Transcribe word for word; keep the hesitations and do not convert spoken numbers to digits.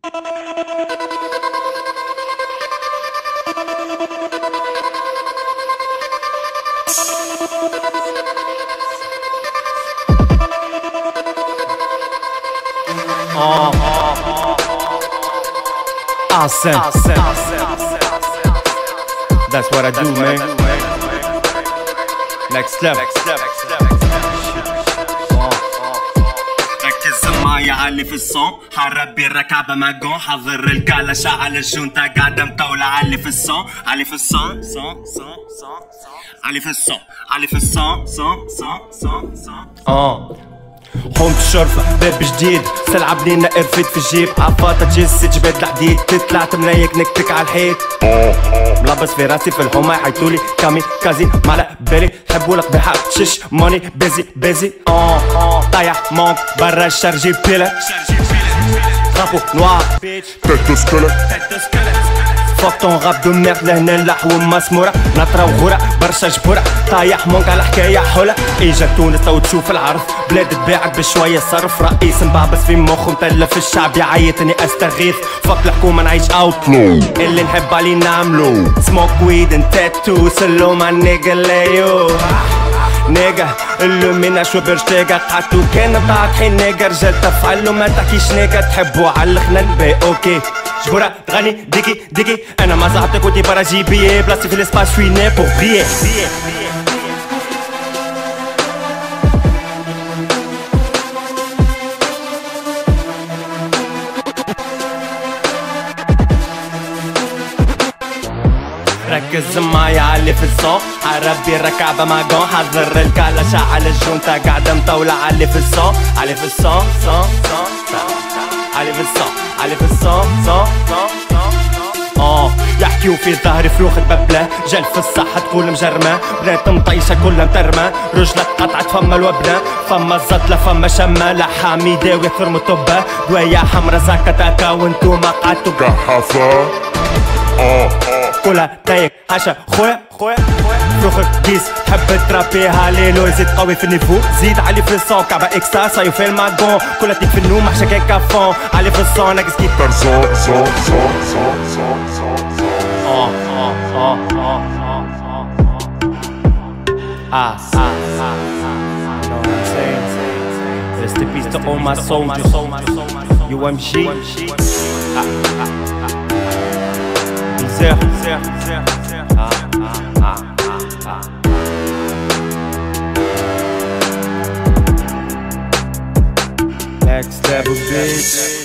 Oh, awesome. That's what I do, man. Next level. ركز معايا علي في الصون، حربي الركعبة ماجون، حضر الكالشة على الجونتا قاعدة مطولة. علي في الصون، علي في الصون، صون صون صون علي في الصون، علي في الصون، صون صون صون صون. اه حومة الشرفة باب جديد، سلعة بنينة قرفت في الجيب، عفاطة جيسي جباد الحديد، طلعت ملايك نكتك على الحيط. ملبس في راسي في الحومة يحيطولي كامي كازي معلق بالي، حبوا القبيحة شش ماني بيزي بيزي. اه طايح مونك برا الشرجي بيلا، غابو نوار تيتو سكلت فوق طون غاب دو ميرد لهنا اللحو مسمورة، نطرة وغورة برشا جبورة، طايح مونك على حكاية حولة. اجا تونس تو تشوف العرض، بلاد تباعك بشوية صرف، رئيس مبعبس في مخه متلف الشعب يعيطني استغيث. فوق الحكومة نعيش اوتلو، اللي نحب عليه نعملو سموك ويد ان تاتو، سلو مع النيجا لايو نيجا اللو منا شو برشتيجا قعدتو كان بتاعك حين نيجا رجال تفعلو ما تحكيش نيجا، تحبو علخنا نبي اوكي جبورة تغني ديكي ديكي، انا ما زعبتك ودي برا جيبية بلاصتي في الاسباس شوي ني بور بريي. ركز معايا علي في الصون، حربي الركعبة ماجون، حضر الكالشة على الجونتا قاعدة مطولة. علي في الصون، علي في الصون صون صون علي في الصون، علي في الصون صون صون. اه يحكيو في ظهري فروخ ببلة، جال في الصحة تقول مجرمة، بنات مطيشة كلها مترمة، رجلك قطعت فما الوبنة، فما الزطلة فما شمة، لحام يداوي ثرمو طبة، دوايا حمرا زاكا تاكا وانتوما قعدتو قحافة. اه كلها تايك عشا خويا خويا فروخك كيس تحب ترابيها ليلو، يزيد قوي في النيفو، زيد علي في الصون كعبة اكستا صايو في الماغون، كلها تيك في النوم محشا كيك كافون. علي في الصون ناقص كي ترزو زو زو زو زو زو زو. اه اه اه اه اه اه اه You know what I'm saying? Rest in peace to all my soldiers. U M G. Zer, zer, zer, zer. Ah, ah, ah, ah, ah. Next level, bitch.